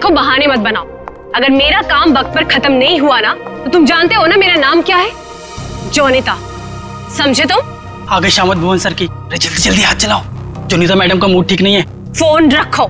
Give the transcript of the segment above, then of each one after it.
देखो बहाने मत बनाओ। अगर मेरा काम वक्त पर खत्म नहीं हुआ ना तो तुम जानते हो ना मेरा नाम क्या है? जोनिता, समझे तुम? आगे शामत भुवन सर की। अरे जल्दी जल्दी हाथ चलाओ, जोनिता मैडम का मूड ठीक नहीं है। फोन रखो।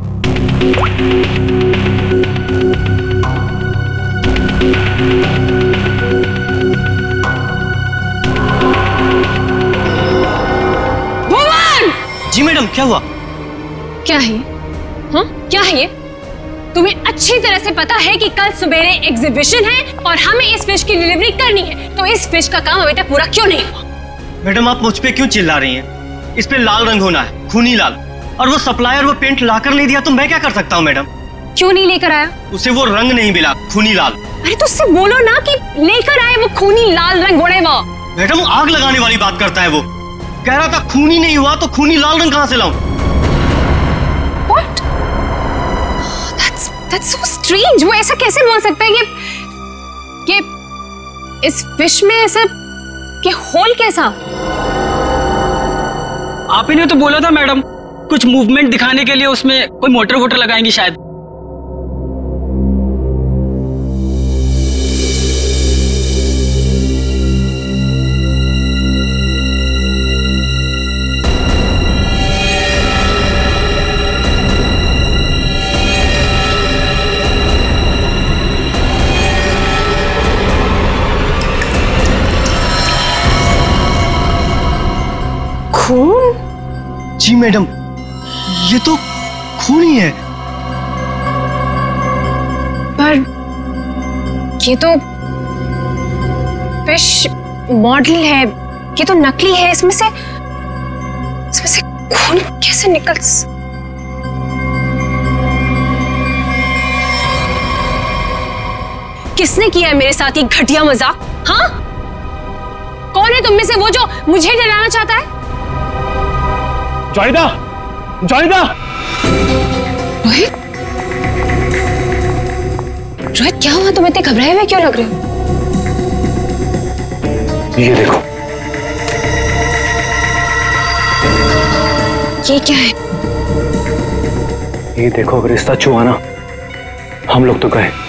भुवन! जी मैडम, क्या हुआ? क्या है ये? हाँ, क्या है ये? तुम्हें अच्छी तरह से पता है कि कल सवेरे एग्जीबिशन है और हमें इस फिश की डिलीवरी करनी है, तो इस फिश का काम अभी तक पूरा क्यों नहीं हुआ? मैडम आप मुझ पे क्यों चिल्ला रही हैं? इस पे लाल रंग होना है, खूनी लाल। और वो सप्लायर वो पेंट लाकर नहीं दिया तो मैं क्या कर सकता हूँ मैडम? क्यों नहीं लेकर आया? उसे वो रंग नहीं मिला, खूनी लाल। अरे तो उससे बोलो ना कि लेकर आए वो खूनी लाल रंग। घोड़े वो मैडम आग लगाने वाली बात करता है वो। कह रहा था खूनी नहीं हुआ तो खूनी लाल रंग कहाँ से लाऊं? What? That's so strange. वो ऐसा कैसे बोल सकता है कि इस फिश में ऐसा कि होल कैसा? आप ही ने तो बोला था मैडम, कुछ मूवमेंट दिखाने के लिए उसमें कोई मोटर वोटर लगाएंगी शायद। खून? जी मैडम, ये तो खून ही है। पर ये तो फिश मॉडल है, ये तो नकली है। इसमें से खून कैसे निकल? किसने किया है मेरे साथ ये घटिया मजाक? हाँ, कौन है तुम में से वो जो मुझे डराना चाहता है? जोनिता! जोनिता! रोहित, रोहित क्या हुआ? तुम इतने घबराए हुए क्यों लग रहे हो? ये देखो। ये क्या है? ये देखो, अगर रिश्ता छुआ ना हम लोग तो गए।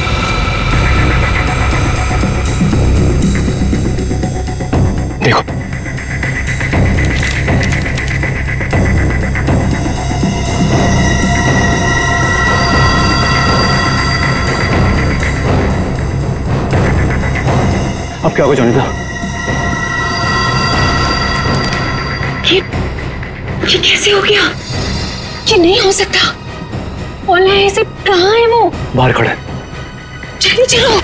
देखो अब क्या होगा जोनिता? ये कैसे हो गया? ये नहीं हो सकता। बोला है इसे, कहाँ है वो? बाहर खड़ा है। जल्दी चलो।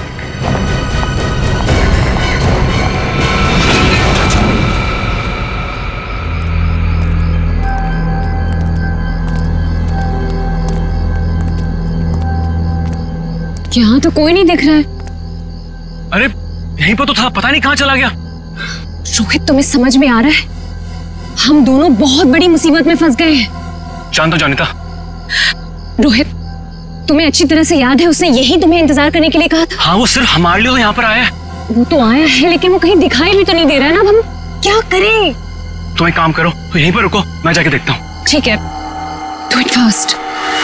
यहाँ तो कोई नहीं दिख रहा है। अरे यहीं पर तो था, पता नहीं कहाँ चला गया। रोहित तुम्हें समझ में आ रहा है? हम दोनों बहुत बड़ी मुसीबत में फंस गए हैं। जानता हूं जोनिता। रोहित, तुम्हें अच्छी तरह से याद है उसने यही तुम्हें इंतजार करने के लिए कहा था? हाँ, वो सिर्फ हमारे लिए तो यहाँ पर आया है। वो तो आया है लेकिन वो कहीं दिखाई भी तो नहीं दे रहा है ना। अब हम क्या करें? तुम एक काम करो, तो यहीं पर रुको, मैं जाके देखता हूँ। ठीक है, डू इट फास्ट।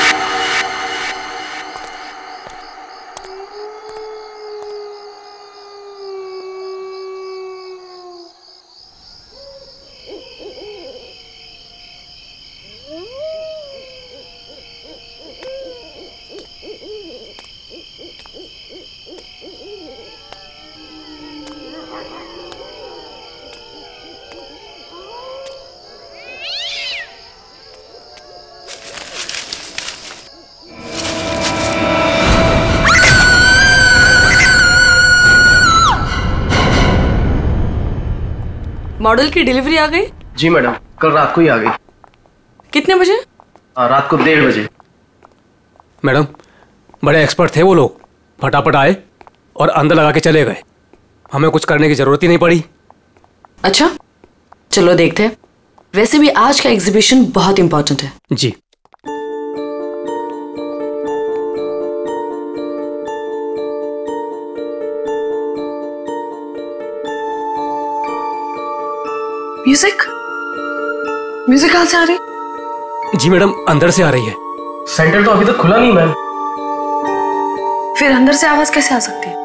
मॉडल की डिलीवरी आ गई? जी मैडम, कल रात को ही आ गई। कितने बजे? रात को 1:30 बजे। मैडम बड़े एक्सपर्ट थे वो लोग, फटाफट आए और अंदर लगा के चले गए। हमें कुछ करने की जरूरत ही नहीं पड़ी। अच्छा चलो देखते हैं। वैसे भी आज का एग्जीबिशन बहुत इंपॉर्टेंट है। जी। म्यूजिक म्यूजिक कहाँ से आ रही? जी मैडम, अंदर से आ रही है। सेंटर तो अभी तक खुला नहीं मैम। फिर अंदर से आवाज कैसे आ सकती है?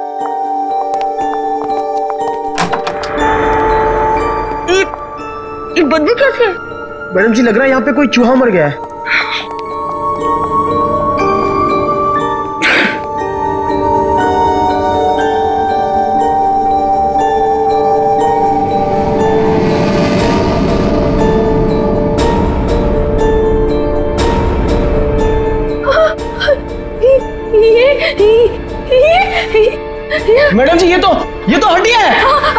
ये बदबू कैसे है? मैडम जी लग रहा है यहाँ पे कोई चूहा मर गया है। मैडम जी ये तो हड्डियां है।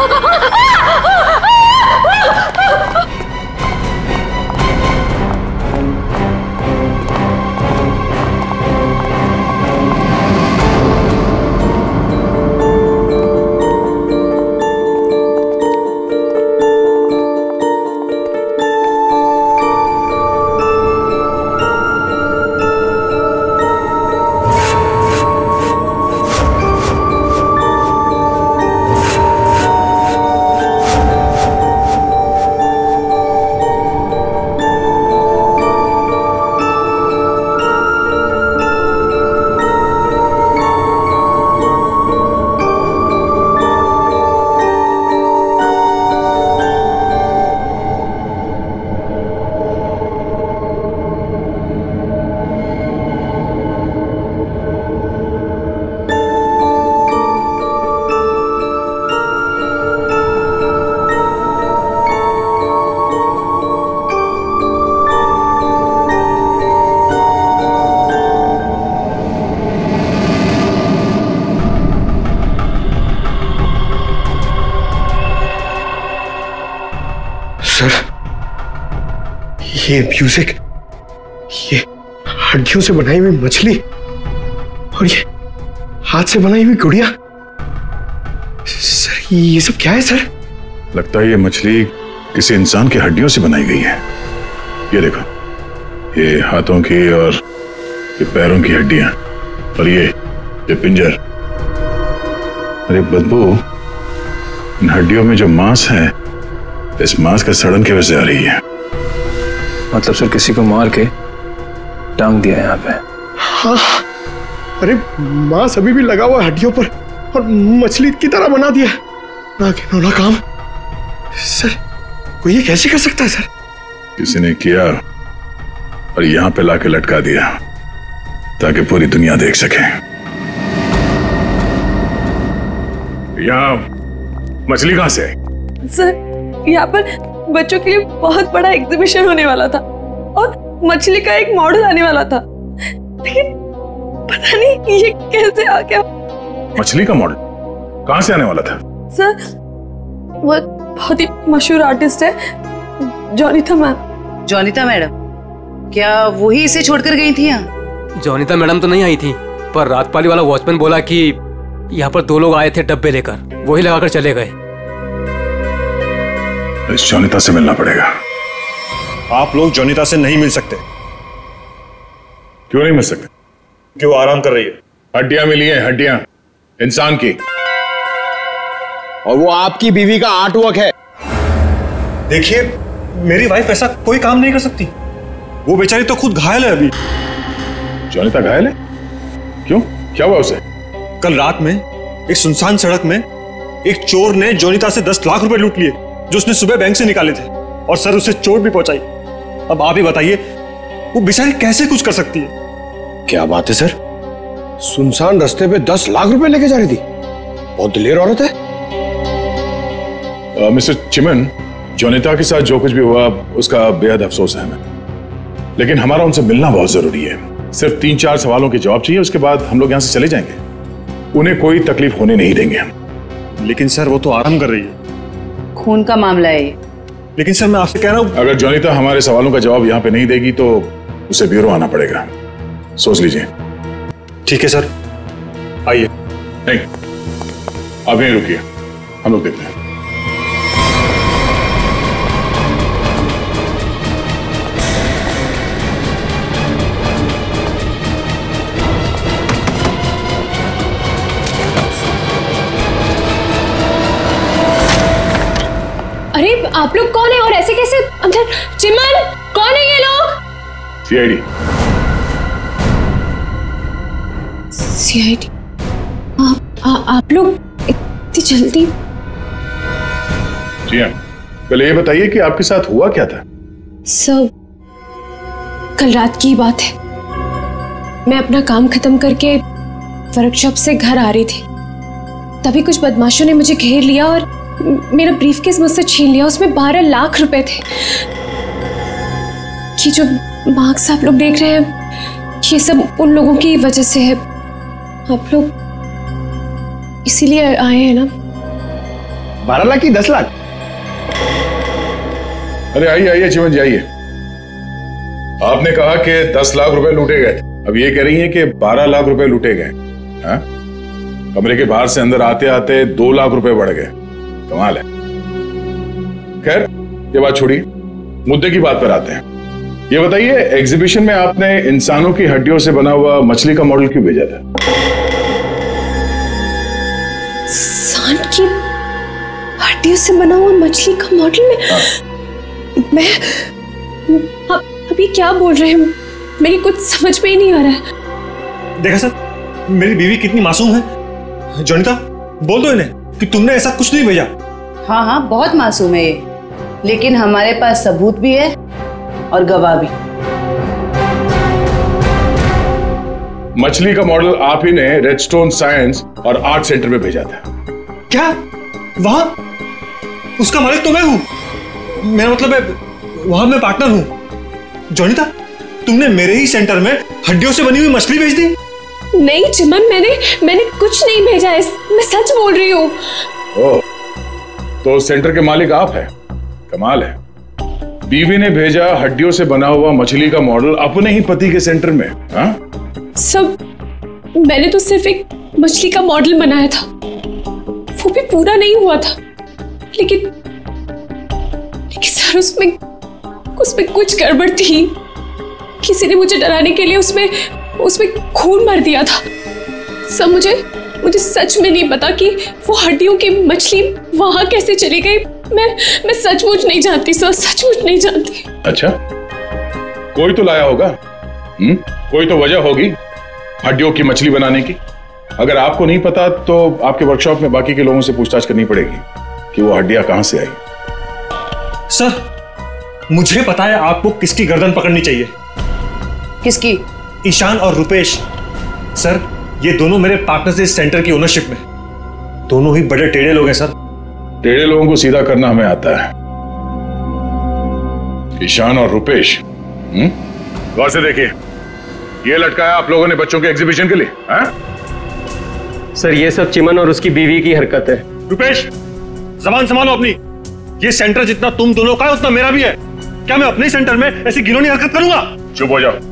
सर ये म्यूजिक, ये हड्डियों से बनाई हुई मछली और ये हाथ से बनाई हुई गुड़िया, सर ये सब क्या है सर? लगता है ये मछली किसी इंसान की हड्डियों से बनाई गई है। ये देखो, ये हाथों की और ये पैरों की हड्डियां और ये पिंजर। अरे बदबू, इन हड्डियों में जो मांस है, इस मांस का सड़न की वजह से आ रही है। मतलब सर किसी को मार के टांग दिया यहाँ पे। हाँ, अरे मांस अभी भी लगा हुआ हड्डियों पर और मछली की तरह बना दिया। ना घिनौना काम सर, कोई ये कैसे कर सकता है सर? किसी ने किया और यहाँ पे लाके लटका दिया ताकि पूरी दुनिया देख सके। यहाँ मछली कहां से आई? सर यहाँ पर बच्चों के लिए बहुत बड़ा एग्जीबिशन होने वाला था और मछली का एक मॉडल आने वाला था, लेकिन पता नहीं ये कैसे आ गया। मछली का मॉडल कहां से आने वाला था? सर वो बहुत ही मशहूर आर्टिस्ट है, जोनिता मैम। जोनिता मैडम, क्या वही इसे छोड़कर गई थी यहाँ? जोनिता मैडम तो नहीं आई थी, पर रातपाली वाला वॉचमैन बोला कि यहाँ पर 2 लोग आए थे डब्बे लेकर, वही लगाकर चले गए। इस जोनिता से मिलना पड़ेगा। आप लोग जोनिता से नहीं मिल सकते। क्यों नहीं मिल सकते? क्यों? आराम कर रही है। हड्डियां मिली हैं, हड्डियां इंसान की, और वो आपकी बीवी का आर्टवर्क है। देखिए, मेरी वाइफ ऐसा कोई काम नहीं कर सकती। वो बेचारी तो खुद घायल है अभी। जोनिता घायल है? क्यों, क्या हुआ उसे? कल रात में एक सुनसान सड़क में एक चोर ने जोनिता से 10 लाख रुपए लूट लिए जो उसने सुबह बैंक से निकाले थे, और सर उसे चोट भी पहुंचाई। अब आप ही बताइए, वो बेचारी कैसे कुछ कर सकती है? क्या बात है सर, सुनसान रास्ते पे 10 लाख रुपए लेके जा रही थी। बहुत दिलेर औरत है। मिस्टर चिमन, जोनिता के साथ जो कुछ भी हुआ उसका बेहद अफसोस है हमें, लेकिन हमारा उनसे मिलना बहुत जरूरी है। सिर्फ 3-4 सवालों के जवाब चाहिए, उसके बाद हम लोग यहाँ से चले जाएंगे। उन्हें कोई तकलीफ होने नहीं देंगे हम। लेकिन सर वो तो आराम कर रही है। खून का मामला है। लेकिन सर मैं आपसे कह रहा हूँ, अगर जोनिता हमारे सवालों का जवाब यहाँ पे नहीं देगी तो उसे ब्यूरो आना पड़ेगा। सोच लीजिए। ठीक है सर, आइए। नहीं, आप यहीं रुकिए, हम लोग देखते हैं। अरे आप लोग कौन है और ऐसे कैसे अंदर? चिमन, कौन है ये लोग? सीआईडी। सीआईडी? आप लोग इतनी जल्दी? जी हाँ, पहले ये बताइए कि आपके साथ हुआ क्या था? सर, कल रात की बात है। मैं अपना काम खत्म करके वर्कशॉप से घर आ रही थी, तभी कुछ बदमाशों ने मुझे घेर लिया और मेरा ब्रीफकेस मुझसे छीन लिया। उसमें 12 लाख रुपए थे। ये जो मार्क्स आप लोग देख रहे हैं, ये सब उन लोगों की वजह से है। आप लोग इसीलिए आए हैं ना? 12 लाख की 10 लाख? अरे आइए आइए चिमन जी आइए। आपने कहा कि 10 लाख रुपए लूटे गए, अब ये कह रही हैं कि 12 लाख रुपए लूटे गए। हाँ? कमरे के बाहर से अंदर आते आते 2 लाख रुपए बढ़ गए। कमाल है। खैर ये बात छोड़िए, मुद्दे की बात पर आते हैं। ये बताइए, एग्जीबिशन में आपने इंसानों की हड्डियों से बना हुआ मछली का मॉडल क्यों भेजा था? इंसान की हड्डियों से बना हुआ मछली का मॉडल में? हाँ। मैं अभी क्या बोल रहे हैं? मेरी कुछ समझ में ही नहीं आ रहा है। देखा सर, मेरी बीवी कितनी मासूम है। जोनिता, बोल दो इन्हें कि तुमने ऐसा कुछ नहीं भेजा। हाँ हाँ, बहुत मासूम है ये, लेकिन हमारे पास सबूत भी है और गवाह भी। मछली का मॉडल आप ही ने रेडस्टोन साइंस और आर्ट सेंटर में भेजा था। क्या? वहां उसका मालिक तो मैं हूं। मेरा मतलब है, वहां मैं पार्टनर हूं। जोनिता, तुमने मेरे ही सेंटर में हड्डियों से बनी हुई मछली भेज दी? नहीं चिमन, मैंने कुछ नहीं भेजा है, मैं सच बोल रही हूँ। ओह, तो सेंटर के मालिक आप हैं। कमाल है। बीवी ने भेजा हड्डियों से बना हुआ मछली का मॉडल अपने ही पति के सेंटर में। हाँ? सब मैंने तो सिर्फ एक मछली का मॉडल बनाया था, वो भी पूरा नहीं हुआ था। लेकिन सर, उसमें कुछ गड़बड़ थी। किसी ने मुझे डराने के लिए उसमें खून भर दिया था। सब मुझे सच में नहीं पता कि वो हड्डियों की मछली वहां कैसे चली गई। मैं सचमुच नहीं जानती सर, सचमुच नहीं जानती। अच्छा, कोई तो लाया होगा। कोई तो वजह होगी हड्डियों की मछली बनाने की। अगर आपको नहीं पता तो आपके वर्कशॉप में बाकी के लोगों से पूछताछ करनी पड़ेगी कि वो हड्डियां कहां से आई। सर, मुझे पता है आपको किसकी गर्दन पकड़नी चाहिए। किसकी? ईशान और रुपेश। सर, ये दोनों मेरे पार्टनर्स इस सेंटर की ओनरशिप में। दोनों ही बड़े टेढ़े लोग हैं सर। टेढ़े लोगों को सीधा करना हमें आता है। ईशान और रुपेश, गौर से देखिए, ये लटकाया आप लोगों ने बच्चों के एग्जीबिशन के लिए। हाँ? सर, ये सब चिमन और उसकी बीवी की हरकत है। रुपेश, जबान संभालो अपनी। ये सेंटर जितना तुम दोनों का है उतना मेरा भी है। क्या मैं अपने सेंटर में ऐसी घिनौनी हरकत करूंगा? चुप हो जाओ।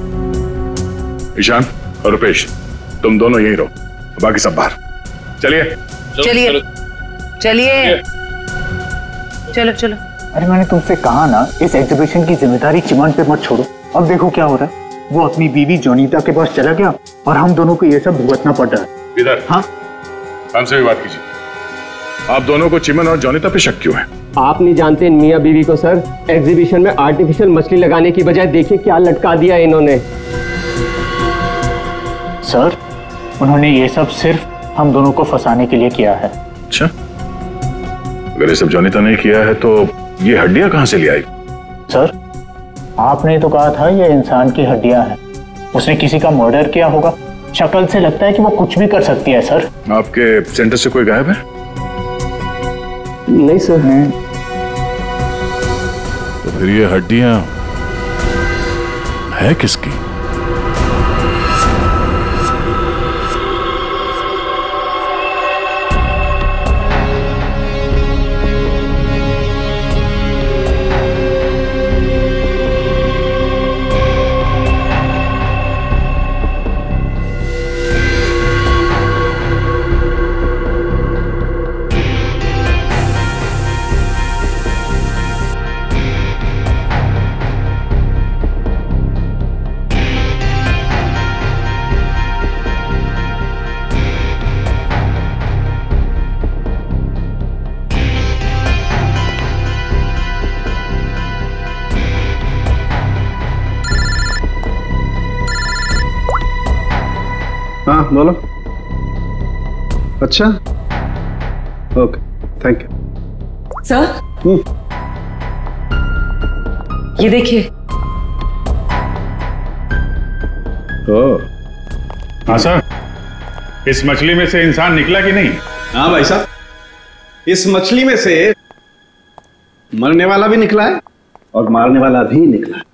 ईशान और रुपेश, तुम दोनों यहीं रहो, बाकी सब बाहर। चलिए चलिए चलिए, चलो चलो। अरे मैंने तुमसे कहा ना, इस एग्जीबिशन की जिम्मेदारी चिमन पे मत छोड़ो। अब देखो क्या हो रहा है। वो अपनी बीवी जोनीता के पास चला गया और हम दोनों को ये सब भुगतना पड़ रहा है। इधर। हाँ, हमसे भी बात कीजिए। आप दोनों को चिमन और जोनीता पे शक क्यों है? आप नहीं जानते मियां बीवी को सर। एग्जीबिशन में आर्टिफिशियल मछली लगाने की बजाय देखिए क्या लटका दिया इन्होंने। सर, उन्होंने ये सब सिर्फ हम दोनों को फंसाने के लिए किया है। अच्छा, अगर ये सब जोनीता ने किया है तो ये हड्डियां कहां से ले आई? सर, आपने तो कहा था ये इंसान की हड्डियां हैं। उसने किसी का मर्डर किया होगा। शक्ल से लगता है कि वो कुछ भी कर सकती है। सर, आपके सेंटर से कोई गायब है? नहीं सर। तो फिर ये हड्डियां है किसकी? बोलो। अच्छा, ओके, थैंक यू। सर, ये देखिए। हाँ सर, इस मछली में से इंसान निकला कि नहीं? हाँ भाई साहब, इस मछली में से मरने वाला भी निकला है और मारने वाला भी निकला है।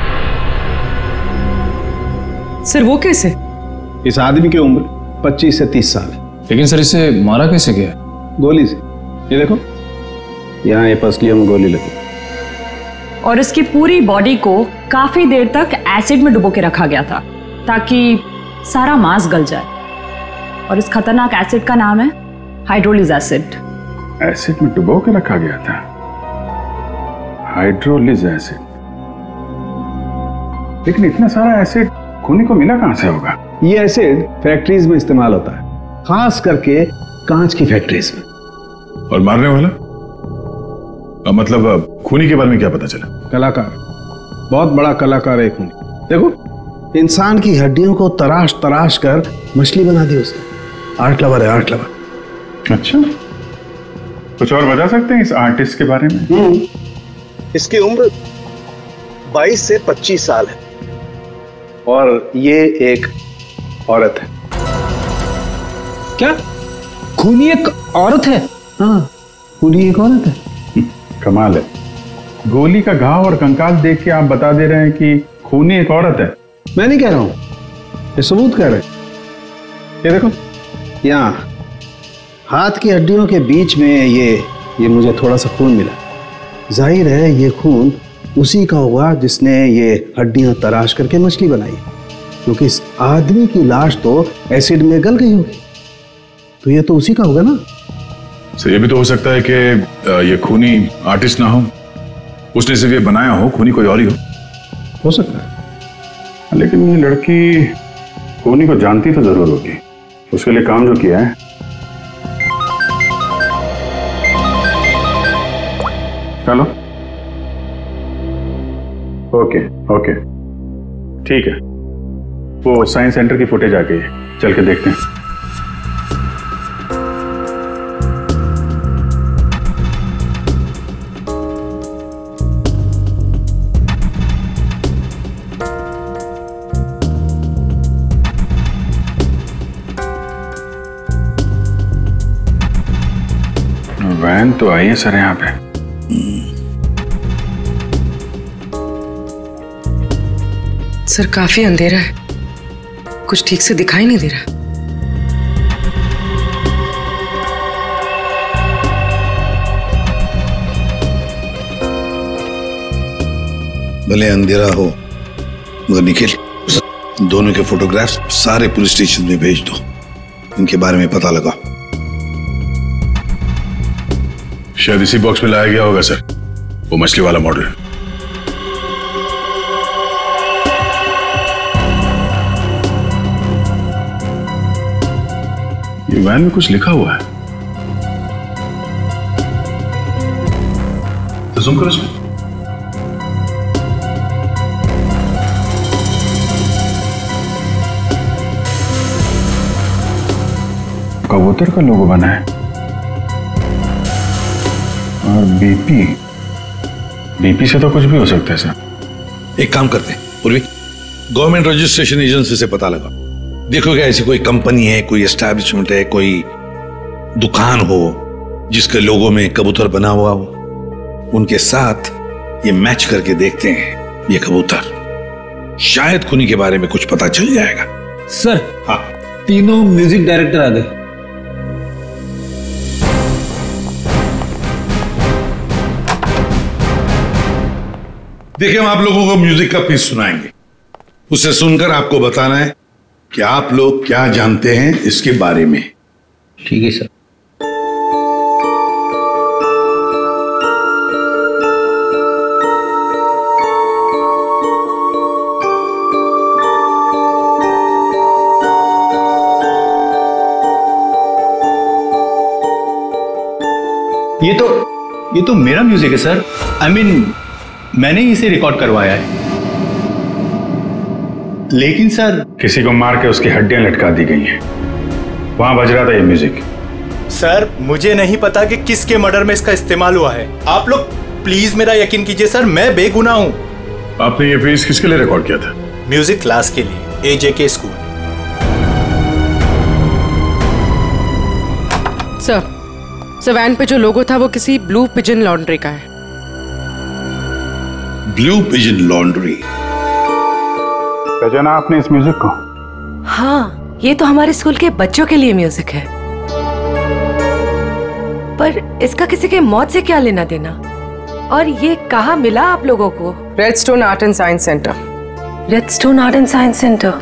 सर वो कैसे? इस आदमी की उम्र 25 से 30 साल है। लेकिन सर इसे मारा कैसे गया? गोली से। ये देखो, यहाँ ये पसलियों में गोली लगी। और इसकी पूरी बॉडी को काफी देर तक एसिड में डुबो के रखा गया था ताकि सारा मांस गल जाए। और इस खतरनाक एसिड का नाम है हाइड्रोलिज एसिड। एसिड में डुबो के रखा गया था? Hydrolic acid. लेकिन इतना सारा एसिड खूनी को मिला कहां से होगा? ये एसिड फैक्ट्रीज में इस्तेमाल होता है, खास करके कांच की फैक्ट्रीज में। और मारने वाला? मतलब खूनी के बारे में क्या पता चला? कलाकार, बहुत बड़ा कलाकार है खूनी। देखो, इंसान की हड्डियों को तराश तराश कर मछली बना दी उसने। आर्ट लवर है, आर्ट लवर। अच्छा, कुछ और बता सकते हैं इस आर्टिस्ट के बारे में? इसकी उम्र 22 से 25 साल है और ये एक औरत है। क्या? खूनी एक औरत है? हाँ, खूनी एक औरत है। कमाल है, गोली का घाव और कंकाल देख के आप बता दे रहे हैं कि खूनी एक औरत है। मैं नहीं कह रहा हूं, ये सबूत कह रहे हैं। ये देखो, यहाँ हाथ की हड्डियों के बीच में ये मुझे थोड़ा सा खून मिला। जाहिर है ये खून उसी का होगा जिसने ये हड्डियां तराश करके मछली बनाई, क्योंकि इस आदमी की लाश तो एसिड में गल गई होगी, तो ये तो उसी का होगा ना। सर, ये भी तो हो सकता है कि ये खूनी आर्टिस्ट ना हो, उसने सिर्फ ये बनाया हो, खूनी कोई और ही हो सकता है। लेकिन ये लड़की खूनी को जानती तो जरूर होगी, उसके लिए काम जो किया है। चलो, ओके ओके, ठीक है, वो साइंस सेंटर की फुटेज आ गई है, चल के देखते हैं। वैन तो आई है सर यहाँ पे। सर काफी अंधेरा है, कुछ ठीक से दिखाई नहीं दे रहा। भले अंधेरा हो मगर निखिल, दोनों के फोटोग्राफ्स सारे पुलिस स्टेशन में भेज दो, इनके बारे में पता लगा। शायद इसी बॉक्स में लाया गया होगा सर, वो मछली वाला मॉडल। ये वैन में कुछ लिखा हुआ है, तो जूम करो इसमें। कबूतर का लोगो बना है और बीपी से तो कुछ भी हो सकता है सर। एक काम करते हैं पूर्वी, गवर्नमेंट रजिस्ट्रेशन एजेंसी से पता लगा, देखो क्या ऐसी कोई कंपनी है, कोई एस्टैब्लिशमेंट है, कोई दुकान हो जिसके लोगो में कबूतर बना हुआ हो, उनके साथ ये मैच करके देखते हैं ये कबूतर, शायद खूनी के बारे में कुछ पता चल जाएगा। सर, हाँ, तीनों म्यूजिक डायरेक्टर आ गए। देखिए, हम आप लोगों को म्यूजिक का पीस सुनाएंगे, उसे सुनकर आपको बताना है कि आप लोग क्या जानते हैं इसके बारे में। ठीक है सर। ये तो मेरा म्यूजिक है सर। आई मीन, मैंने इसे रिकॉर्ड करवाया है। लेकिन सर किसी को मार के उसकी हड्डियां लटका दी गई हैं। वहां बज रहा था ये म्यूजिक। सर मुझे नहीं पता कि किसके मर्डर में इसका इस्तेमाल हुआ है। आप लोग प्लीज मेरा यकीन कीजिए सर, मैं बेगुनाह हूँ। आपने ये पीस किसके लिए रिकॉर्ड किया था? म्यूजिक क्लास के लिए, AJK स्कूल। सर वैन पे जो लोगो था वो किसी ब्लू पिजन लॉन्ड्री का है। Blue pigeon laundry? पहचाना आपने इस म्यूजिक को? हाँ, ये तो हमारे स्कूल के बच्चों के लिए म्यूजिक है, पर इसका किसी के मौत से क्या लेना देना? और ये कहाँ मिला आप लोगों को? Redstone art and science centre. Redstone art and science centre?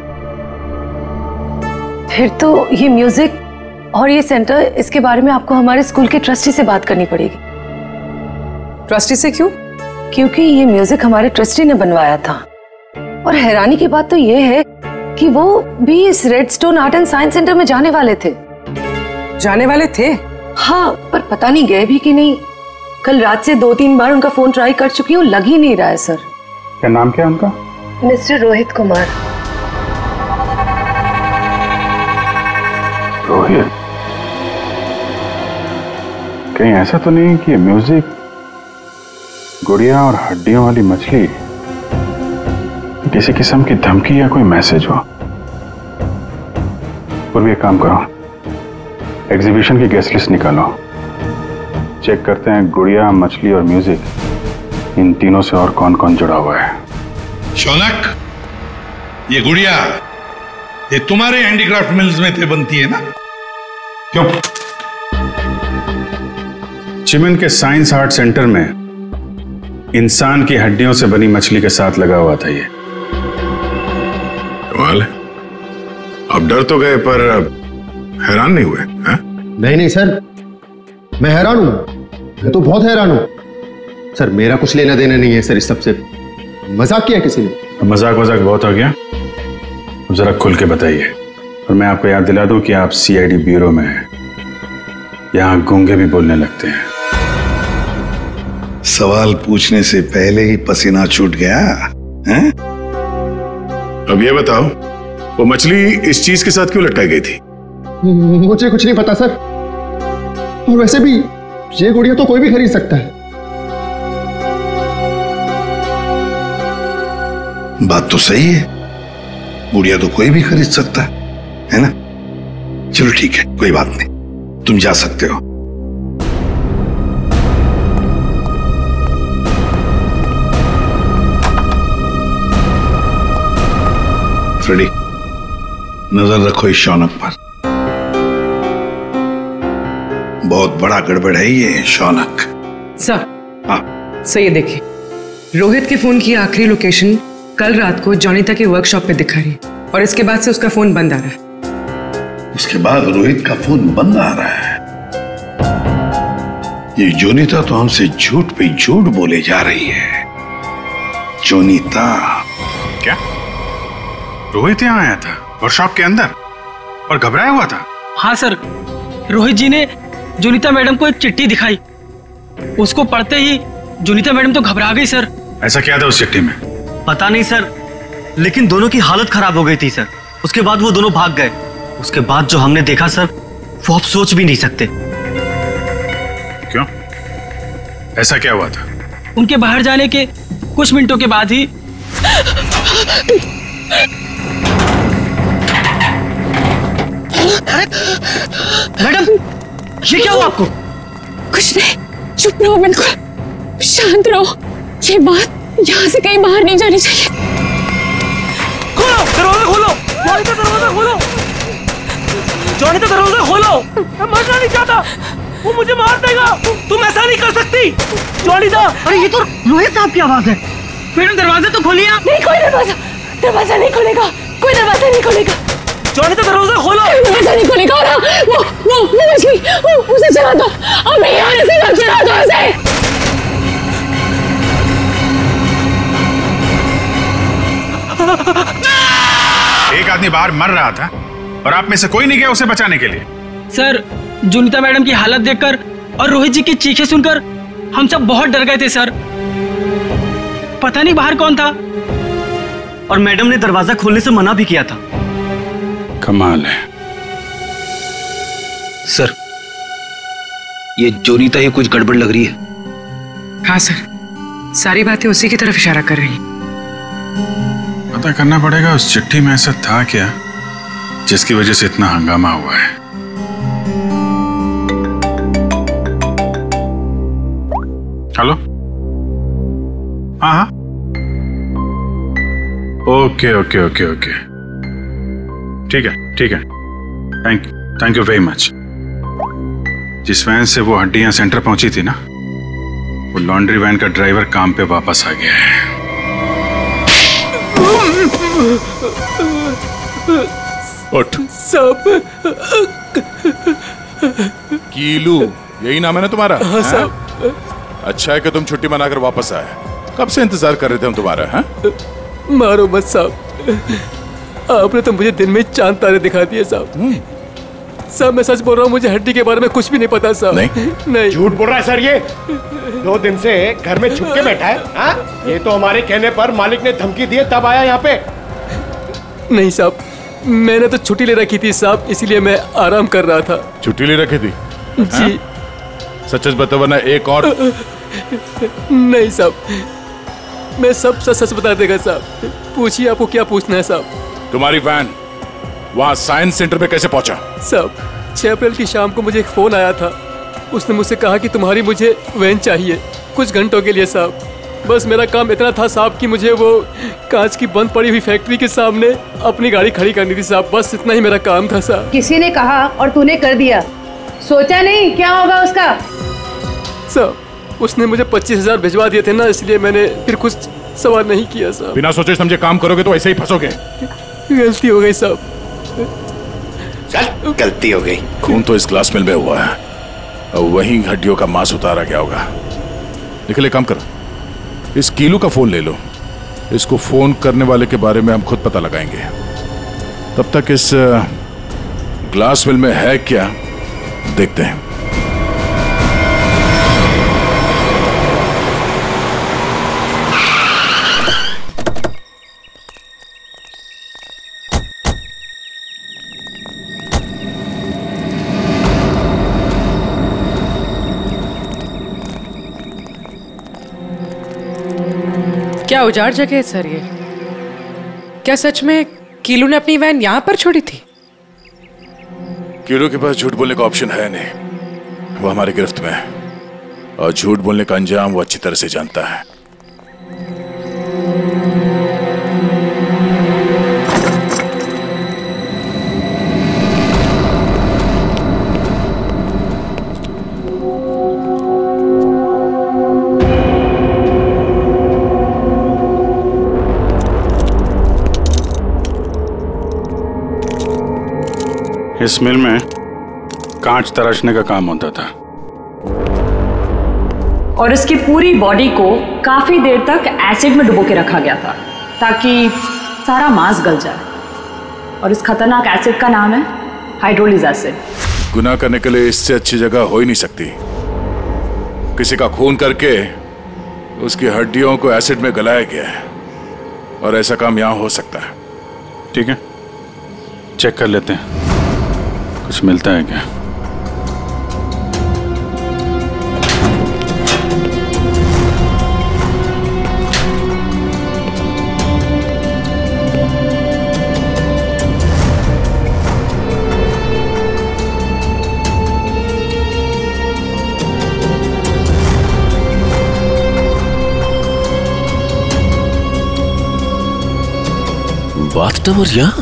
फिर तो ये म्यूजिक और ये सेंटर, इसके बारे में आपको हमारे स्कूल के ट्रस्टी से बात करनी पड़ेगी। ट्रस्टी से क्यों? क्योंकि ये म्यूजिक हमारे ट्रस्टी ने बनवाया था, और हैरानी की बात तो ये है कि वो भी इस Redstone art and science centre में जाने वाले थे। जाने वाले थे? हाँ, पर पता नहीं गए भी कि नहीं। कल रात से 2-3 बार उनका फोन ट्राई कर चुकी हूँ, लग ही नहीं रहा है सर। क्या नाम क्या है उनका? मिस्टर रोहित कुमार। रोहित? कहीं ऐसा तो नहीं कि म्यूजिक गुड़िया और हड्डियों वाली मछली किसी किस्म की धमकी या कोई मैसेज हो? और भी एक काम करो, एग्जीबिशन की गेस्ट लिस्ट निकालो, चेक करते हैं गुड़िया, मछली और म्यूजिक, इन तीनों से और कौन कौन जुड़ा हुआ है। शौनक, ये गुड़िया ये तुम्हारे हैंडीक्राफ्ट मिल्स में थे बनती है ना? क्यों? चिमन के साइंस आर्ट सेंटर में इंसान की हड्डियों से बनी मछली के साथ लगा हुआ था ये। कमाल है, अब डर तो गए पर हैरान नहीं हुए? नहीं नहीं सर, मैं हैरान हूं, मैं तो बहुत हैरान हूं सर। मेरा कुछ लेना देना नहीं है सर इस सबसे। मजाक किया किसी ने। मजाक बहुत हो गया, अब जरा खुल के बताइए। और मैं आपको याद दिला दूं कि आप CID ब्यूरो में हैं, यहां गूंगे भी बोलने लगते हैं। सवाल पूछने से पहले ही पसीना छूट गया हैं? अब ये बताओ, वो मछली इस चीज के साथ क्यों लटकाई गई थी? मुझे कुछ नहीं पता सर, और वैसे भी ये गुड़िया तो कोई भी खरीद सकता है। बात तो सही है, गुड़िया तो कोई भी खरीद सकता है ना? चलो ठीक है, कोई बात नहीं, तुम जा सकते हो। फ्रेडी, नजर रखो इस शौनक पर, बहुत बड़ा गड़बड़ है ये शौनक। सर, सर ये देखिए, रोहित के फोन की आखिरी लोकेशन कल रात को जोनीता के वर्कशॉप पे दिखा रही है, और इसके बाद से उसका फोन बंद आ रहा है। उसके बाद रोहित का फोन बंद आ रहा है? ये जोनीता तो हमसे झूठ पे झूठ बोले जा रही है। जोनीता? क्या रोहित यहाँ आया था वर्कशॉप के अंदर और घबराया हुआ था? हाँ सर, रोहित जी ने जोनीता मैडम को एक चिट्ठी दिखाई, उसको पढ़ते ही जोनीता मैडम तो घबरा गई सर। ऐसा क्या था उस चिट्ठी में? पता नहीं सर, लेकिन दोनों की हालत खराब हो गई थी सर। उसके बाद वो दोनों भाग गए। उसके बाद जो हमने देखा सर, वो आप सोच भी नहीं सकते। क्यों? ऐसा क्या हुआ था? उनके बाहर जाने के कुछ मिनटों के बाद ही मैडम, ये क्या हुआ आपको? कुछ नहीं, चुप रहो, बिल्कुल शांत रहो। ये बात यहाँ से कहीं बाहर नहीं जानी चाहिए। खोलो दरवाजा, खोलो जोनीता, दरवाजा खोलो जोनीता, दरवाजा खोलो। मैं मरना नहीं चाहता, वो मुझे मार देगा। तुम ऐसा नहीं कर सकती जोनीता। अरे ये तो रोहित साहब की आवाज है। मैडम दरवाजा तो खोलिए आप। नहीं, कोई दरवाजा नहीं खुलेगा, कोई दरवाजा नहीं खुलेगा। जोनीता दरवाजा खोलो। दरवाजा नहीं खुलेगा। और वो मछली, उसे चला दो, और मैं यहाँ से चला दो उसे। एक आदमी बाहर मर रहा था और आप में से कोई नहीं गया उसे बचाने के लिए? सर, जोनीता मैडम की हालत देखकर और रोहित जी की चीखें सुनकर हम सब बहुत डर गए थे सर। पता नहीं बाहर कौन था। और मैडम ने दरवाजा खोलने से मना भी किया था। कमाल है। सर, ये जोनीता ही कुछ गड़बड़ लग रही है। हाँ सर, सारी बातें उसी की तरफ इशारा कर रही हैं। पता करना पड़ेगा उस चिट्ठी में ऐसा था क्या जिसकी वजह से इतना हंगामा हुआ है। हेलो, हाँ हाँ, ओके ओके ओके ओके, ठीक है ठीक है, थैंक यू वेरी मच। जिस वैन से वो हड्डियां सेंटर पहुंची थी ना, वो लॉन्ड्री वैन का ड्राइवर काम पे वापस आ गया है। उठ। सब कीलू, यही नाम है ना तुम्हारा? हाँ साहब। अच्छा है कि तुम छुट्टी मनाकर वापस आए। कब से इंतजार कर रहे थे हम तुम्हारा? हाँ? मारो मत साहब, आपने तो मुझे दिन में चांद तारे दिखा दिए साहब। साहब मैं सच बोल रहा हूँ, मुझे हड्डी के बारे में कुछ भी नहीं पता साहब। नहीं झूठ बोल रहा है सर, ये 2 दिन से घर में छुप के बैठा है। हाँ? ये तो हमारे कहने पर मालिक ने धमकी दी है तब आया यहाँ पे। नहीं साहब, मैंने तो छुट्टी ले रखी थी साहब, इसलिए मैं आराम कर रहा था। छुट्टी ले रखी थी? जी। सच बता वरना एक और। नहीं साहब, मैं सब सच बता देगा साहब। पूछिए आपको क्या पूछना है साहब। तुम्हारी वैन वहाँ साइंस सेंटर पे कैसे पहुंचा? साहब 6 अप्रैल की शाम को मुझे एक फोन आया था। उसने मुझसे कहा कि तुम्हारी मुझे वैन चाहिए कुछ घंटों के लिए साहब। बस मेरा काम इतना था साहब कि मुझे वो कांच की बंद पड़ी हुई फैक्ट्री के सामने अपनी गाड़ी खड़ी करनी थी साहब। बस इतना ही मेरा काम था साहब। किसी ने कहा और तूने कर दिया, सोचा नहीं क्या होगा उसका? साहब उसने मुझे 25,000 भिजवा दिए थे ना, इसलिए मैंने फिर कुछ सवाल नहीं किया साहब। बिना सोचे समझे काम करोगे तो ऐसे ही फंसोगे। गलती हो गई साहब। चल, गलती हो गई। खून तो इस ग्लास मिल में हुआ है और वहीं हड्डियों का मांस उतारा गया होगा। निकले, काम करो, इस कीलू का फोन ले लो। इसको फोन करने वाले के बारे में हम खुद पता लगाएंगे। तब तक इस ग्लास मिल में है क्या देखते हैं। क्या उजाड़ जगह है सर ये? क्या सच में कीलू ने अपनी वैन यहाँ पर छोड़ी थी? कीलू के पास झूठ बोलने का ऑप्शन है नहीं, वो हमारी गिरफ्त में है और झूठ बोलने का अंजाम वो अच्छी तरह से जानता है। इस मिल में कांच तराशने का काम होता था और इसकी पूरी बॉडी को काफी देर तक एसिड में डुबो के रखा गया था ताकि सारा मांस गल जाए। और इस खतरनाक एसिड का नाम है हाइड्रोलिक एसिड। गुनाह करने के लिए इससे अच्छी जगह हो ही नहीं सकती। किसी का खून करके उसकी हड्डियों को एसिड में गलाया गया है और ऐसा काम यहां हो सकता है। ठीक है, चेक कर लेते हैं कुछ मिलता है क्या। बाथटब और यहाँ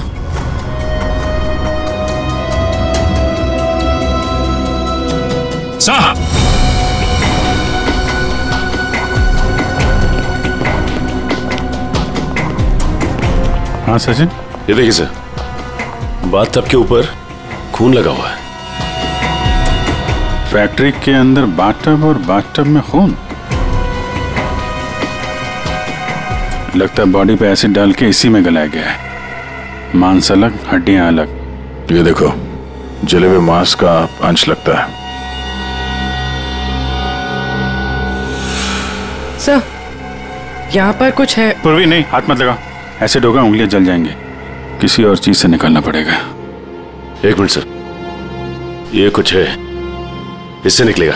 साहब, हाँ सचिन, ये देखिए सर, बाथटब के ऊपर खून लगा हुआ है। फैक्ट्री के अंदर बाथटब और बाथटब में खून। लगता है बॉडी पे एसिड डाल के इसी में गलाया गया है। मांस अलग, हड्डियां अलग। ये देखो, जले हुए मांस का अंश लगता है। सर, यहाँ पर कुछ है। पूर्वी नहीं, हाथ मत लगा, एसिड होगा, उंगलियां जल जाएंगे। किसी और चीज से निकालना पड़ेगा। एक मिनट सर, ये कुछ है, इससे निकलेगा।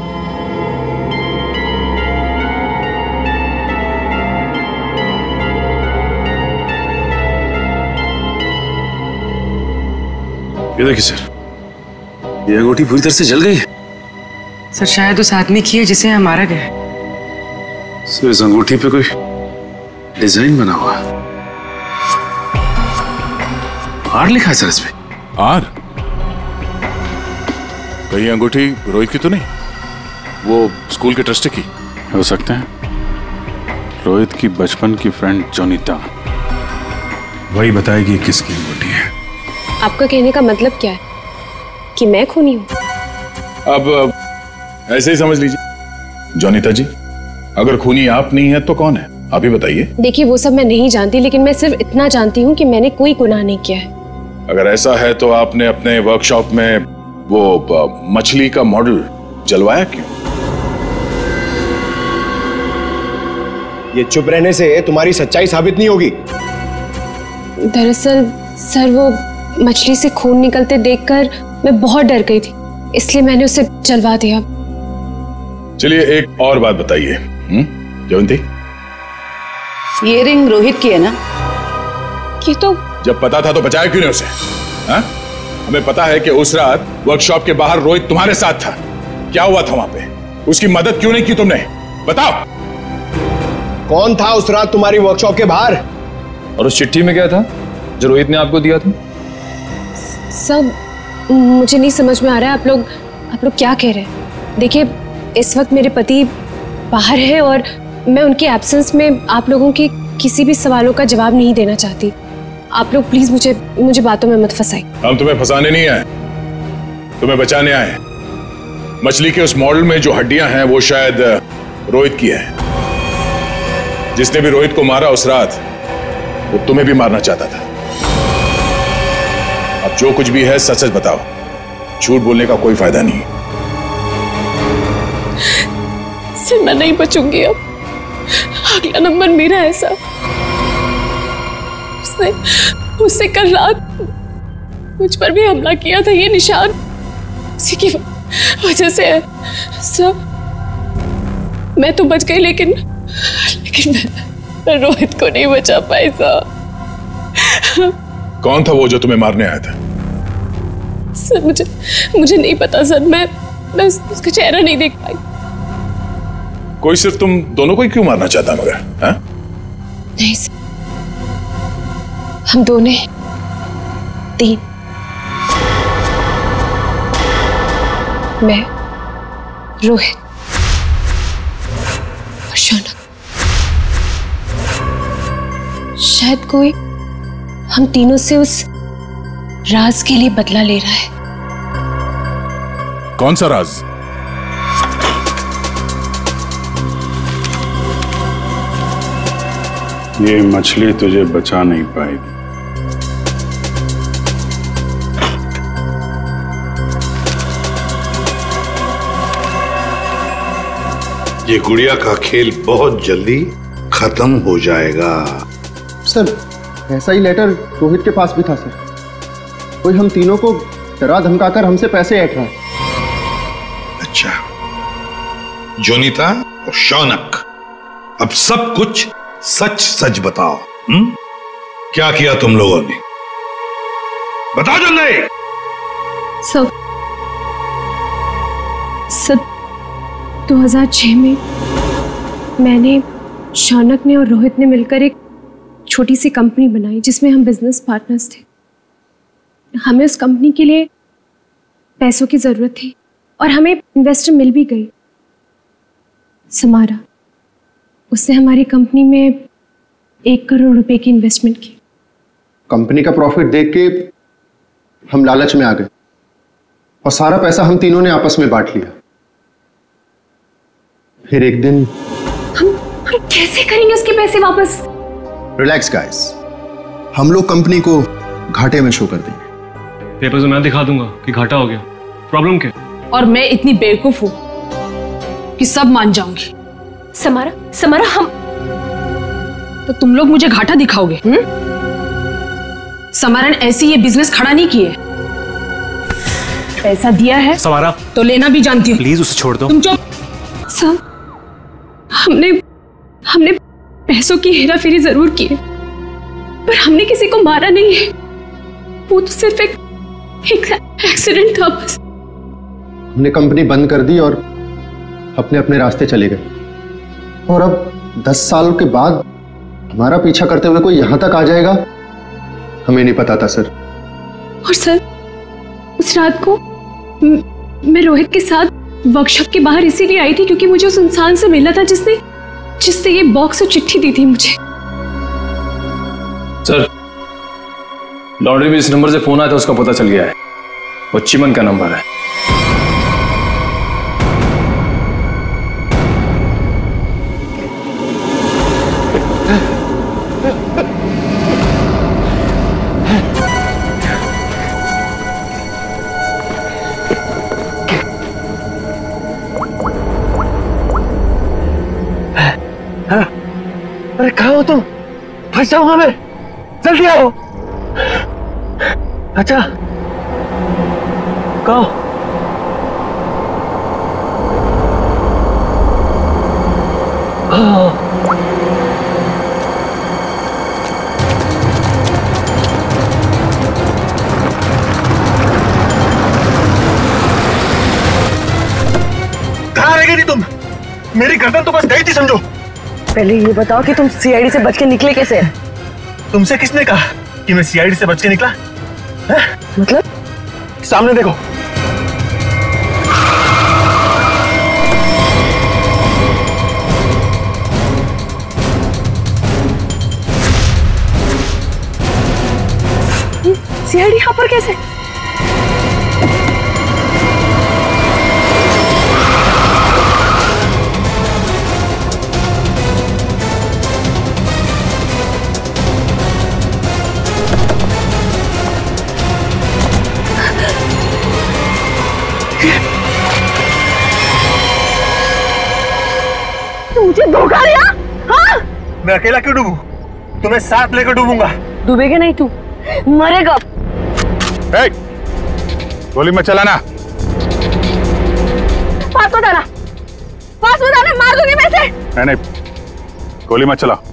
ये देखिए सर, ये अंगूठी पूरी तरह से जल गई है। सर शायद उस आदमी की है जिसे यहाँ मारा गया है। सर इस अंगूठी पे कोई डिजाइन बना हुआ है। आर लिखा है सर इसमें। आर? कहीं अंगूठी रोहित की तो नहीं? वो स्कूल के ट्रस्टी की हो सकते हैं। रोहित की बचपन की फ्रेंड जोनीता, वही बताएगी किसकी अंगूठी है। आपका कहने का मतलब क्या है कि मैं खूनी हूँ? अब ऐसे ही समझ लीजिए। जोनीता जी, अगर खूनी आप नहीं है तो कौन है, आप ही बताइए। देखिए वो सब मैं नहीं जानती, लेकिन मैं सिर्फ इतना जानती हूँ कि मैंने कोई गुनाह नहीं किया है। अगर ऐसा है तो आपने अपने वर्कशॉप में वो मछली का मॉडल जलवाया क्यों? ये चुप रहने से तुम्हारी सच्चाई साबित नहीं होगी। दरअसल सर, वो मछली से खून निकलते देखकर मैं बहुत डर गई थी, इसलिए मैंने उसे जलवा दिया। चलिए एक और बात बताइए जयंती, ये रिंग रोहित की है ना? ये तो जब पता था तो बचाया क्यों नहीं उसे? हा? हमें पता है कि उस रात वर्कशॉप के बाहर रोहित तुम्हारे साथ था। क्या हुआ था वहां पे? उसकी मदद क्यों नहीं की तुमने? बताओ। कौन था उस रात तुम्हारी वर्कशॉप के बाहर? और उस चिट्ठी में क्या था जो रोहित ने आपको दिया था? सब मुझे नहीं समझ में आ रहा है। आप लोग क्या कह रहे हैं? देखिए इस वक्त मेरे पति बाहर है और मैं उनके एब्सेंस में आप लोगों के किसी भी सवालों का जवाब नहीं देना चाहती। आप लोग प्लीज मुझे बातों में मत फंसाइए। हम तुम्हें फंसाने नहीं आए, तुम्हें बचाने आए। मछली के उस मॉडल में जो हड्डियां हैं वो शायद रोहित की है। जिसने भी रोहित को मारा उस रात वो तुम्हें भी मारना चाहता था। अब जो कुछ भी है सच सच बताओ, झूठ बोलने का कोई फायदा नहीं। सर मैं नहीं बचूंगी अब। अगला नंबर मेरा है सर। उसने कल रात मुझ पर भी हमला किया था। ये निशान उसी की वजह से है सर। मैं तो बच गई, लेकिन मैं रोहित को नहीं बचा पाई सर। कौन था वो जो तुम्हें मारने आया था? सर मुझे नहीं पता सर। मैं उसका चेहरा नहीं देख पाई। कोई सिर्फ तुम दोनों को ही क्यों मारना चाहता मगर? हाँ? नहीं सर, हम दोनों 3। मैं, रोहित और शौनक। शायद कोई हम तीनों से उस राज के लिए बदला ले रहा है। कौन सा राज? ये मछली तुझे बचा नहीं पाएगी। ये गुड़िया का खेल बहुत जल्दी खत्म हो जाएगा। सर ऐसा ही लेटर रोहित के पास भी था सर। कोई हम तीनों को डरा धमकाकर हमसे पैसे ऐंठ रहा है। अच्छा, जोनीता और शौनक, अब सब कुछ सच सच बताओ। क्या किया तुम लोगों ने? बताओ जल्दी। सब 2006 में मैंने, शौनक ने और रोहित ने मिलकर एक छोटी सी कंपनी बनाई जिसमें हम बिजनेस पार्टनर्स थे। हमें उस कंपनी के लिए पैसों की जरूरत थी और हमें इन्वेस्टर मिल भी गई, समारा। उसने हमारी कंपनी में 1 करोड़ रुपए की इन्वेस्टमेंट की। कंपनी का प्रॉफिट देख के हम लालच में आ गए और सारा पैसा हम तीनों ने आपस में बांट लिया। फिर एक दिन हम कैसे करेंगे उसके पैसे वापस? रिलैक्स गाइस, हम लोग कंपनी को घाटे में शो कर देंगे। पेपर्स में मैं दिखा दूंगा कि घाटा हो गया। प्रॉब्लम क्या? और मैं इतनी बेवकूफ हूं कि सब मान जाऊंगी। समारा हम तो तुम लोग मुझे घाटा दिखाओगे? समारा ने ऐसे ये बिजनेस खड़ा नहीं किए। पैसा दिया है समारा, तो लेना भी जानती हूँ। प्लीज उसे छोड़ दो। तुम चुप। सर, हमने पैसों की हेराफेरी जरूर की है, पर हमने किसी को मारा नहीं है। वो तो सिर्फ एक एक्सीडेंट था बस। हमने कंपनी बंद कर दी और अपने अपने रास्ते चले गए, और अब 10 साल के बाद हमारा पीछा करते हुए कोई यहां तक आ जाएगा, हमें नहीं पता था सर। और सर, उस रात को मैं रोहित के साथ वर्कशॉप के बाहर इसीलिए आई थी क्योंकि मुझे उस इंसान से मिलना था जिसने ये बॉक्स और चिट्ठी दी थी मुझे। सर, लॉन्ड्री में इस नंबर से फोन आया था, उसका पता चल गया है। वो चिमन का नंबर है। अरे कहाँ हो तुम? फंस जाऊंगा मैं, जल्दी आओ। अच्छा कहो। कहाँ रह गई थी तुम? मेरी गर्दन तो बस गई थी समझो। पहले ये बताओ कि तुम सीआईडी से बच के निकले कैसे? तुमसे किसने कहा कि मैं सीआईडी से बच के निकला? मतलब? सामने देखो। सीआईडी यहाँ पर कैसे? मुझे धोखा दिया? हाँ? मैं अकेला क्यों डूबूं? तुम्हें साथ लेकर डूबूंगा। डूबेगा नहीं तू, मरेगा। गोली मत चलाना। पास मत आना, मार दूंगी मैं इसे। नहीं, गोली मत चला।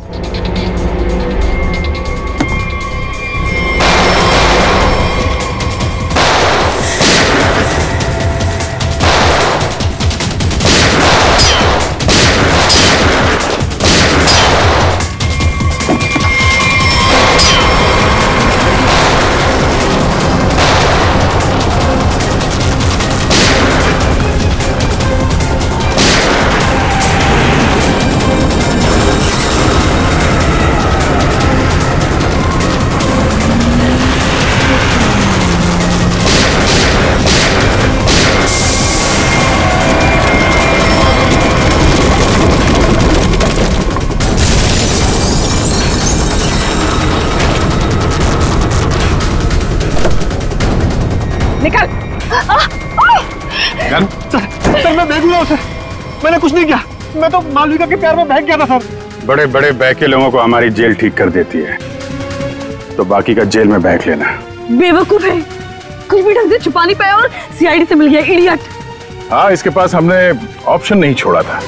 सर मैं बेगुनाह हूं सर, मैंने कुछ नहीं किया। मैं तो मालविका के प्यार में बहक गया था सर। बड़े बड़े बहके लोगों को हमारी जेल ठीक कर देती है, तो बाकी का जेल में बहक लेना। बेवकूफ है, कुछ भी ढंग से छुपा नहीं पाया और सीआईडी से मिल गया, इडियट। हाँ, इसके पास हमने ऑप्शन नहीं छोड़ा था।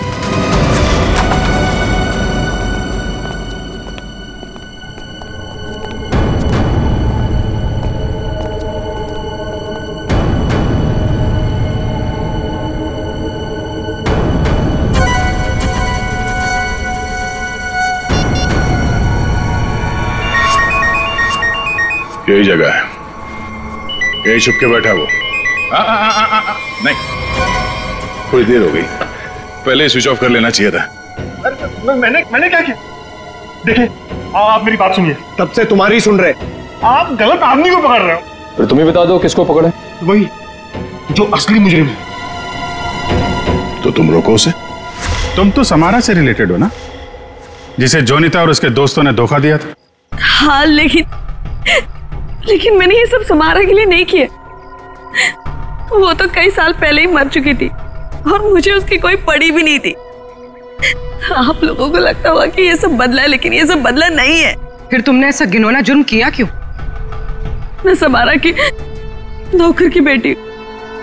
यही जगह है, यही छुप के बैठा वो। नहीं, थोड़ी देर हो गई, पहले स्विच ऑफ कर लेना चाहिए था। मैंने क्या किया? देखिए, आप मेरी बात सुनिए। तब से तुम्हारी सुन रहे, आप गलत आदमी को पकड़ रहे हो। फिर तुम ही बता दो किसको पकड़े? वही जो असली मुजरिम है। तो तुम रोको उसे। तुम तो समारा से रिलेटेड हो ना, जिसे जोनिता और उसके दोस्तों ने धोखा दिया था। हाँ, लेकिन मैंने ये सब समारा के लिए नहीं किया। वो तो कई साल पहले ही मर चुकी थी और मुझे उसकी कोई पड़ी भी नहीं थी। आप लोगों को लगता होगा कि ये सब बदला है, लेकिन ये सब बदला नहीं है। फिर तुमने ऐसा घिनौना जुर्म किया क्यों? मैं समारा की नौकर की बेटी,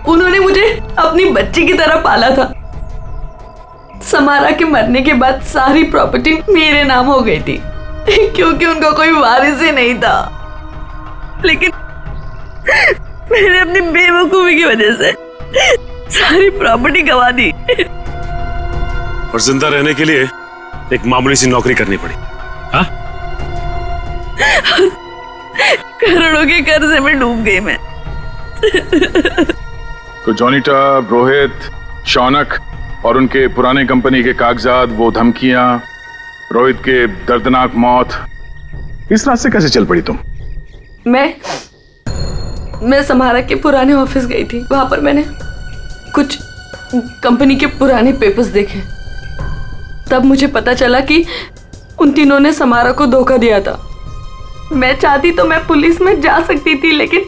उन्होंने मुझे अपनी बच्ची की तरह पाला था। समारा के मरने के बाद सारी प्रॉपर्टी मेरे नाम हो गई थी क्योंकि उनका कोई वारिस ही नहीं था। लेकिन मैंने अपनी बेवकूफी की वजह से सारी प्रॉपर्टी गंवा दी और जिंदा रहने के लिए एक मामूली सी नौकरी करनी पड़ी। हाँ? करोड़ों के कर्जे में डूब गई मैं। तो जोनीटा, रोहित, शौनक और उनके पुराने कंपनी के कागजात, वो धमकियां, रोहित के दर्दनाक मौत, इस रात से कैसे चल पड़ी तुम? मैं समारा के पुराने ऑफिस गई थी। वहां पर मैंने कुछ कंपनी के पुराने पेपर्स देखे। तब मुझे पता चला कि उन तीनों ने समारा को धोखा दिया था। मैं चाहती तो मैं पुलिस में जा सकती थी, लेकिन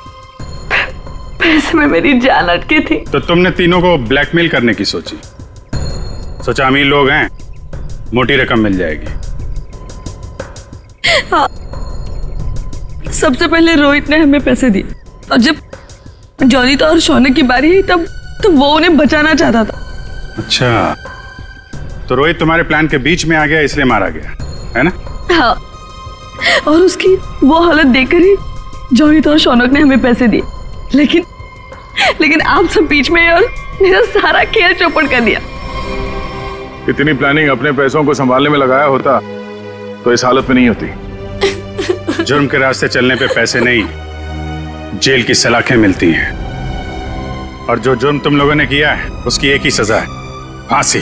पैसे में मेरी जान अटकी थी। तो तुमने तीनों को ब्लैकमेल करने की सोची? सोचा अमीर लोग हैं, मोटी रकम मिल जाएगी। हाँ, सबसे पहले रोहित ने हमें पैसे दिए और जब जोनीता और शौनक की बारी आई तब वो उन्हें बचाना चाहता था। अच्छा, तो रोहित तुम्हारे प्लान के बीच में आ गया, इसलिए मारा गया, है ना? हाँ, और उसकी वो हालत देखकर ही जोनीता और शौनक ने हमें पैसे दिए। लेकिन आप सब बीच में और मेरा सारा खेल चौपट कर दिया। इतनी प्लानिंग अपने पैसों को संभालने में लगाया होता तो इस हालत में नहीं होती। जुर्म के रास्ते चलने पे पैसे नहीं, जेल की सलाखें मिलती हैं। और जो जुर्म तुम लोगों ने किया है उसकी एक ही सजा है, फांसी।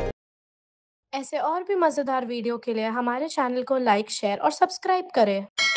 ऐसे और भी मज़ेदार वीडियो के लिए हमारे चैनल को लाइक, शेयर और सब्सक्राइब करें।